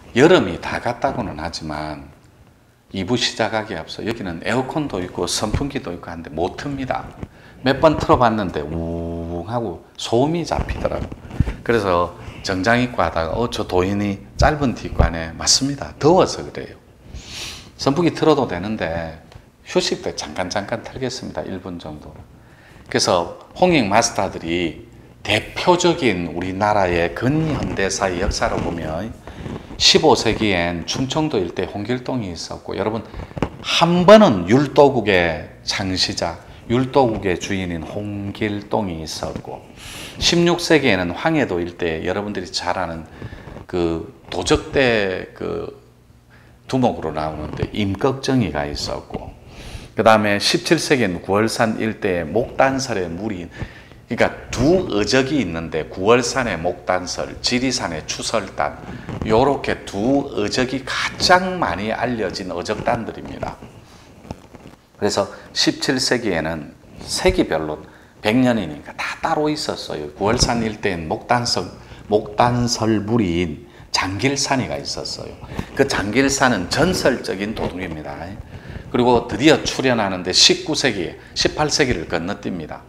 여름이 다 갔다고는 하지만 2부 시작하기에 앞서 여기는 에어컨도 있고 선풍기도 있고 한데 못 틉니다. 몇 번 틀어봤는데 우웅 하고 소음이 잡히더라고. 그래서 정장 입고 하다가 저 도인이 짧은 티 입고 하네. 맞습니다. 더워서 그래요. 선풍기 틀어도 되는데 휴식 때 잠깐 틀겠습니다. 1분 정도. 그래서 홍익 마스터들이 대표적인 우리나라의 근현대사의 역사를 보면 15세기엔 충청도 일대 홍길동이 있었고, 여러분 한 번은 율도국의 창시자, 율도국의 주인인 홍길동이 있었고, 16세기에는 황해도 일대 여러분들이 잘 아는 그 도적대 그 두목으로 나오는데 임꺽정이가 있었고, 그 다음에 17세기에는 구월산 일대에 목단설의 물이, 그러니까 두 어적이 있는데 구월산의 목단설, 지리산의 추설단, 요렇게 두 어적이 가장 많이 알려진 어적단들입니다. 그래서 17세기에는 세기별로 100년이니까 다 따로 있었어요. 구월산 일대엔 목단설 무리인 장길산이가 있었어요. 그 장길산은 전설적인 도둑입니다. 그리고 드디어 출현하는데 19세기, 18세기를 건너뜁니다.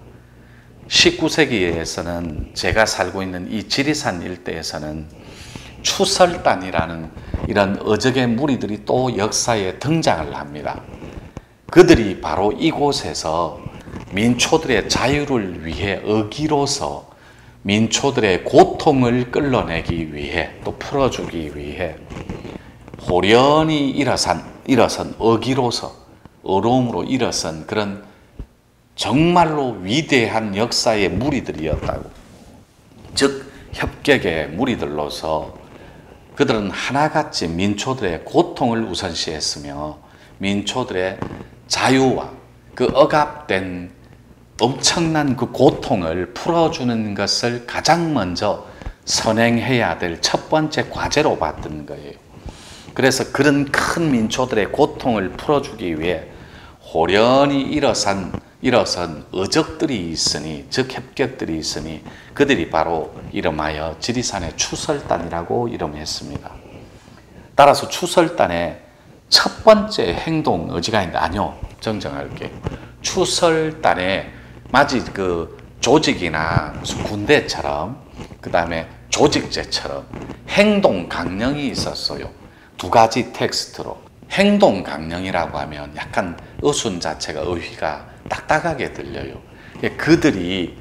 19세기에서는 제가 살고 있는 이 지리산 일대에서는 추설단이라는 이런 어적의 무리들이 또 역사에 등장을 합니다. 그들이 바로 이곳에서 민초들의 자유를 위해 어기로서 민초들의 고통을 끌어내기 위해 또 풀어주기 위해 호련히 일어선 어기로서 어려움으로 일어선 그런 정말로 위대한 역사의 무리들이었다고. 즉 협격의 무리들로서 그들은 하나같이 민초들의 고통을 우선시했으며 민초들의 자유와 그 억압된 엄청난 그 고통을 풀어주는 것을 가장 먼저 선행해야 될 첫 번째 과제로 봤던 거예요. 그래서 그런 큰 민초들의 고통을 풀어주기 위해 호련히 일어선 어적들이 있으니, 즉 협격들이 있으니 그들이 바로 이름하여 지리산의 추설단이라고 이름했습니다. 따라서 추설단의 첫 번째 행동 의지가 있는데, 아니요, 정정할게요. 추설단에 마치 그 조직이나 무슨 군대처럼, 그 다음에 조직제처럼 행동 강령이 있었어요. 두 가지 텍스트로. 행동 강령이라고 하면 약간 어순 자체가 어휘가 딱딱하게 들려요. 그들이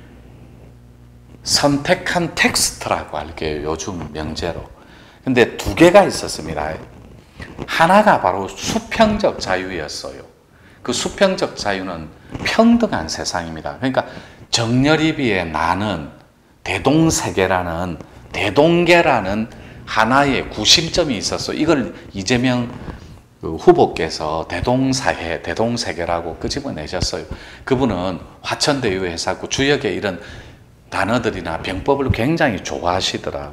선택한 텍스트라고 할게요. 요즘 명제로. 근데 두 개가 있었습니다. 하나가 바로 수평적 자유였어요. 그 수평적 자유는 평등한 세상입니다. 그러니까 정렬입의에 나는 대동세계라는 하나의 구심점이 있었어. 이걸 이재명 후보께서 대동사회, 대동세계라고 끄집어내셨어요. 그분은 화천대유 회사고 주역의 이런 단어들이나 병법을 굉장히 좋아하시더라고.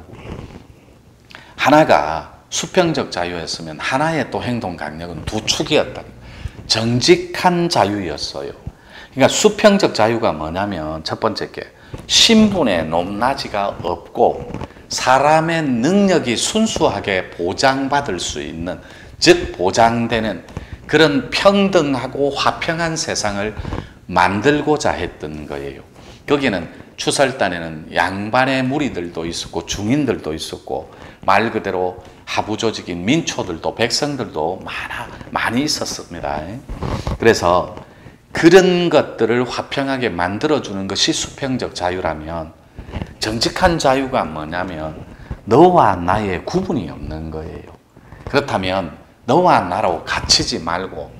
하나가 수평적 자유였으면 하나의 또 행동 강력은 두 축이었다. 정직한 자유였어요. 그러니까 수평적 자유가 뭐냐면 첫 번째 게 신분의 높낮이가 없고 사람의 능력이 순수하게 보장받을 수 있는, 즉 보장되는 그런 평등하고 화평한 세상을 만들고자 했던 거예요. 거기는 추설단에는 양반의 무리들도 있었고 중인들도 있었고 말 그대로 하부 조직인 민초들도 백성들도 많이 있었습니다. 그래서 그런 것들을 화평하게 만들어주는 것이 수평적 자유라면, 정직한 자유가 뭐냐면 너와 나의 구분이 없는 거예요. 그렇다면 너와 나로 갇히지 말고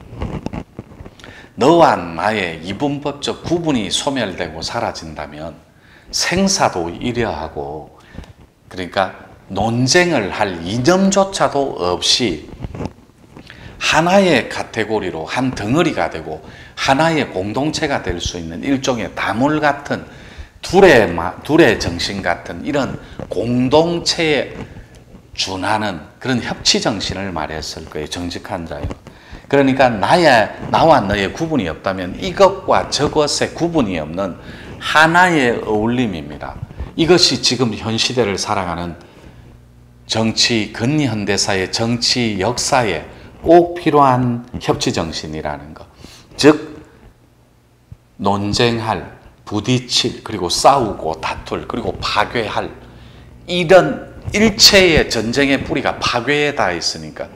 너와 나의 이분법적 구분이 소멸되고 사라진다면 생사도 이려하고, 그러니까 논쟁을 할 이념조차도 없이 하나의 카테고리로 한 덩어리가 되고 하나의 공동체가 될 수 있는 일종의 다물 같은 둘의 정신 같은 이런 공동체에 준하는 그런 협치정신을 말했을 거예요. 정직한 자유. 그러니까 나와 너의 구분이 없다면 이것과 저것의 구분이 없는 하나의 어울림입니다. 이것이 지금 현 시대를 살아가는 정치, 근현대사의 정치 역사에 꼭 필요한 협치정신이라는 것. 즉, 논쟁할, 부딪힐, 그리고 싸우고 다툴, 그리고 파괴할, 이런 일체의 전쟁의 뿌리가 파괴에 닿아 있으니까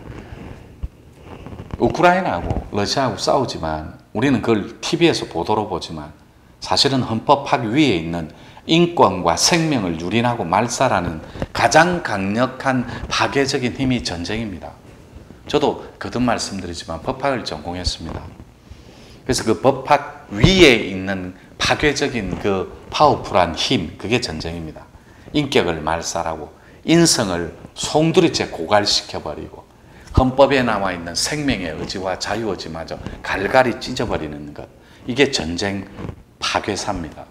우크라이나하고 러시아하고 싸우지만 우리는 그걸 TV에서 보도로 보지만 사실은 헌법학 위에 있는 인권과 생명을 유린하고 말살하는 가장 강력한 파괴적인 힘이 전쟁입니다. 저도 거듭 말씀드리지만 법학을 전공했습니다. 그래서 그 법학 위에 있는 파괴적인 그 파워풀한 힘, 그게 전쟁입니다. 인격을 말살하고 인성을 송두리째 고갈시켜버리고 헌법에 나와 있는 생명의 의지와 자유의지마저 갈갈이 찢어버리는 것, 이게 전쟁 파괴사입니다.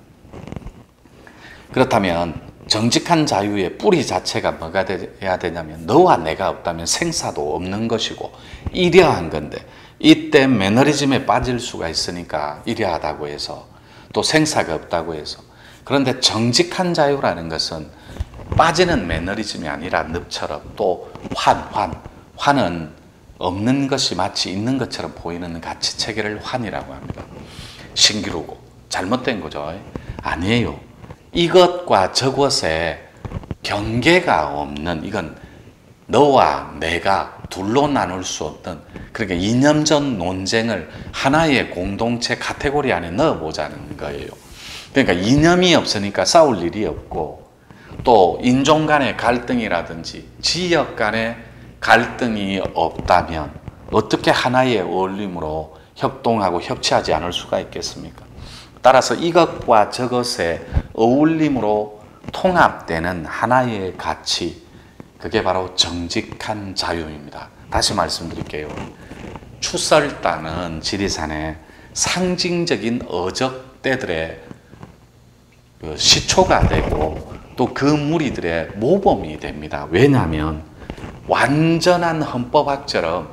그렇다면 정직한 자유의 뿌리 자체가 뭐가 돼야 되냐면 너와 내가 없다면 생사도 없는 것이고 이려한 건데, 이때 매너리즘에 빠질 수가 있으니까 이려하다고 해서 또 생사가 없다고 해서. 그런데 정직한 자유라는 것은 빠지는 매너리즘이 아니라 늪처럼 또 환은 없는 것이 마치 있는 것처럼 보이는 가치 체계를 환이라고 합니다. 신기루고 잘못된 거죠. 아니에요. 이것과 저것에 경계가 없는, 이건 너와 내가 둘로 나눌 수 없는, 그러니까 이념적 논쟁을 하나의 공동체 카테고리 안에 넣어보자는 거예요. 그러니까 이념이 없으니까 싸울 일이 없고, 또 인종 간의 갈등이라든지 지역 간의 갈등이 없다면 어떻게 하나의 어울림으로 협동하고 협치하지 않을 수가 있겠습니까? 따라서 이것과 저것의 어울림으로 통합되는 하나의 가치, 그게 바로 정직한 자유입니다. 다시 말씀드릴게요. 추설단은 지리산의 상징적인 어적대들의 시초가 되고 또 그 무리들의 모범이 됩니다. 왜냐하면 완전한 헌법학처럼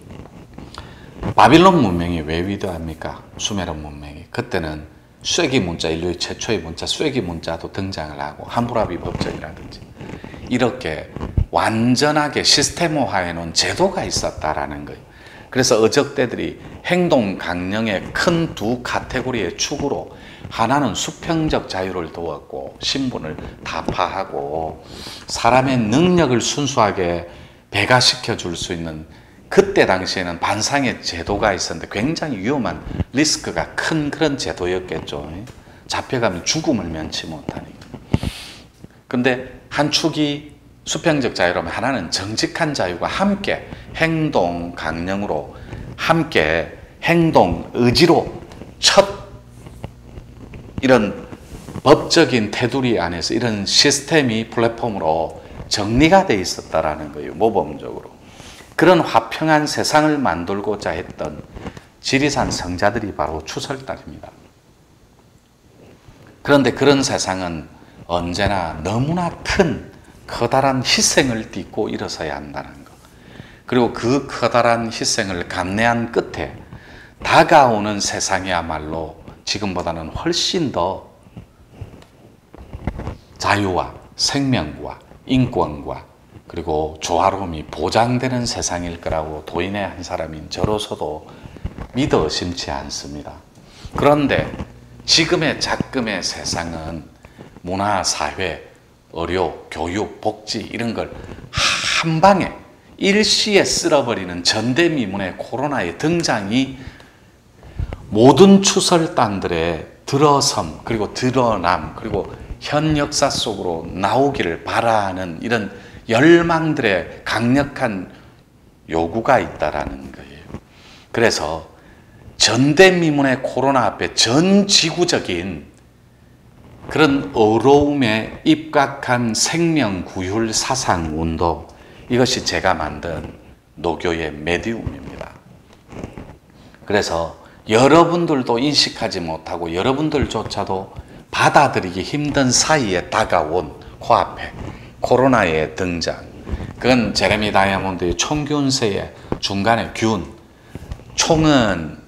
바빌론 문명이 왜 위대합니까? 수메르 문명이. 그때는 쐐기 문자, 인류의 최초의 문자, 쐐기 문자도 등장을 하고 함무라비 법전이라든지 이렇게 완전하게 시스템화해 놓은 제도가 있었다라는 거예요. 그래서 어적대들이 행동 강령의 큰 두 카테고리의 축으로, 하나는 수평적 자유를 두었고 신분을 타파하고 사람의 능력을 순수하게 배가시켜 줄 수 있는, 그때 당시에는 반상의 제도가 있었는데 굉장히 위험한 리스크가 큰 그런 제도였겠죠. 잡혀가면 죽음을 면치 못하니까. 근데 한 축이 수평적 자유라면 하나는 정직한 자유가 함께 행동 강령으로, 함께 행동 의지로 첫 이런 법적인 테두리 안에서 이런 시스템이 플랫폼으로 정리가 돼 있었다라는 거예요. 모범적으로. 그런 화평한 세상을 만들고자 했던 지리산 성자들이 바로 추설단입니다. 그런데 그런 세상은 언제나 너무나 큰 커다란 희생을 딛고 일어서야 한다는 것. 그리고 그 커다란 희생을 감내한 끝에 다가오는 세상이야말로 지금보다는 훨씬 더 자유와 생명과 인권과 그리고 조화로움이 보장되는 세상일 거라고 도인의 한 사람인 저로서도 믿어 의심치 않습니다. 그런데 지금의 작금의 세상은 문화, 사회, 의료, 교육, 복지 이런 걸 한 방에 일시에 쓸어버리는 전대미문의 코로나의 등장이 모든 추설단들의 들어섬, 그리고 드러남, 그리고 현 역사 속으로 나오기를 바라는 이런 열망들의 강력한 요구가 있다라는 거예요. 그래서 전대미문의 코로나 앞에 전 지구적인 그런 어려움에 입각한 생명구휼 사상운동, 이것이 제가 만든 노교의 메디움입니다. 그래서 여러분들도 인식하지 못하고 여러분들조차도 받아들이기 힘든 사이에 다가온 코앞에 코로나의 등장, 그건 제레미 다이아몬드의 총균세의 중간의 균. 총은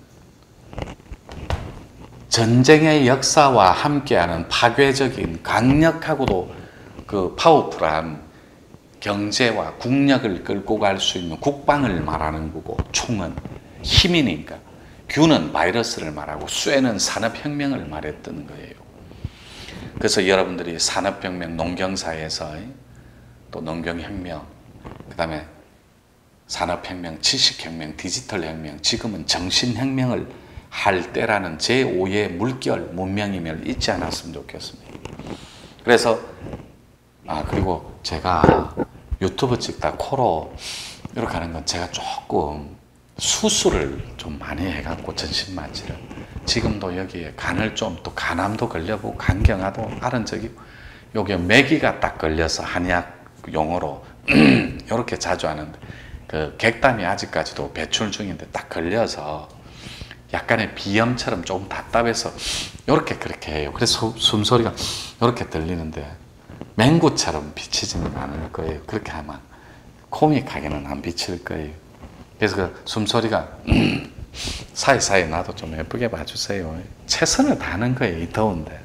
전쟁의 역사와 함께하는 파괴적인 강력하고도 그 파워풀한 경제와 국력을 끌고 갈 수 있는 국방을 말하는 거고, 총은 힘이니까, 균은 바이러스를 말하고, 쇠는 산업혁명을 말했던 거예요. 그래서 여러분들이 산업혁명, 농경사에서 또 농경혁명, 그 다음에 산업혁명, 지식혁명, 디지털혁명, 지금은 정신혁명을 할 때라는 제5의 물결, 문명임을 잊지 않았으면 좋겠습니다. 그래서 그리고 제가 유튜브 찍다 코로 이렇게 하는 건 제가 조금 수술을 좀 많이 해갖고 전신마취를 지금도 여기에 간을 좀 또 간암도 걸려보고 간경화도 앓은 적이 여기에 매기가 딱 걸려서 한의학 용어로 이렇게 자주 하는데 그 객담이 아직까지도 배출 중인데 딱 걸려서 약간의 비염처럼 조금 답답해서 이렇게 그렇게 해요. 그래서 숨소리가 이렇게 들리는데 맹구처럼 비치지는 않을 거예요. 그렇게 하면 코믹하게는 안 비칠 거예요. 그래서 그 숨소리가 사이사이 나도 좀 예쁘게 봐주세요. 최선을 다하는 거예요. 이 더운데.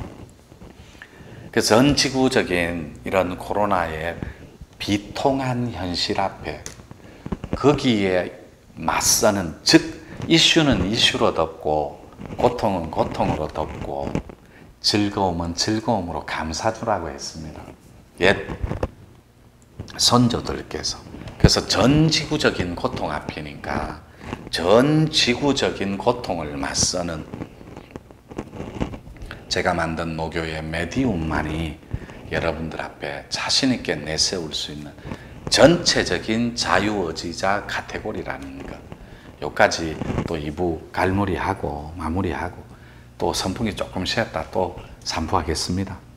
그래서 전 지구적인 이런 코로나의 비통한 현실 앞에 거기에 맞서는, 즉 이슈는 이슈로 덮고 고통은 고통으로 덮고 즐거움은 즐거움으로 감사주라고 했습니다. 옛 선조들께서. 그래서 전 지구적인 고통 앞이니까 전 지구적인 고통을 맞서는 제가 만든 노교의 메디움만이 여러분들 앞에 자신 있게 내세울 수 있는 전체적인 자유의지자 카테고리라는 것. 여기까지 또 2부 갈무리하고 마무리하고 또 선풍기 조금 쉬었다 또散歩하겠습니다.